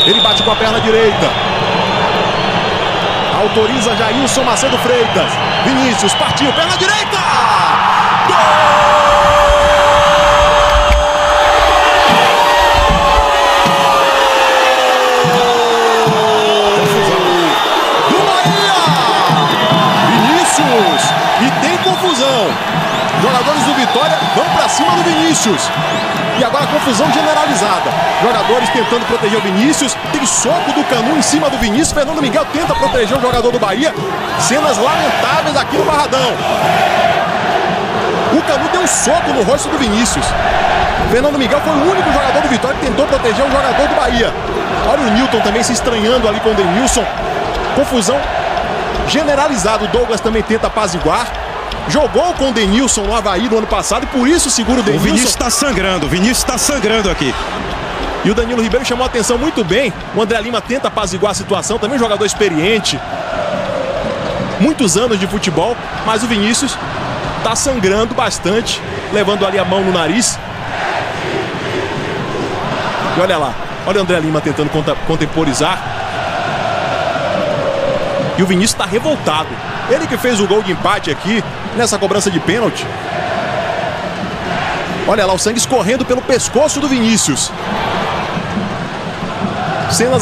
Ele bate com a perna direita. Autoriza Jailson Macedo Freitas. Vinícius partiu, perna direita! Gol! E tem confusão. Jogadores do Vitória vão para cima do Vinícius. E agora confusão generalizada. Jogadores tentando proteger o Vinícius. Tem soco do Canu em cima do Vinícius. Fernando Miguel tenta proteger o jogador do Bahia. Cenas lamentáveis aqui no Barradão. O Canu deu um soco no rosto do Vinícius. Fernando Miguel foi o único jogador do Vitória que tentou proteger o jogador do Bahia. Olha o Newton também se estranhando ali com o Denilson. Confusão generalizado. O Douglas também tenta apaziguar. Jogou com o Denilson no Avaí no ano passado e por isso segura o Denilson. O Vinícius está sangrando, o Vinícius está sangrando aqui. E o Danilo Ribeiro chamou a atenção muito bem. O André Lima tenta apaziguar a situação, também um jogador experiente. Muitos anos de futebol, mas o Vinícius está sangrando bastante, levando ali a mão no nariz. E olha lá, olha o André Lima tentando contemporizar. E o Vinícius está revoltado. Ele que fez o gol de empate aqui, nessa cobrança de pênalti. Olha lá, o sangue escorrendo pelo pescoço do Vinícius. Cenas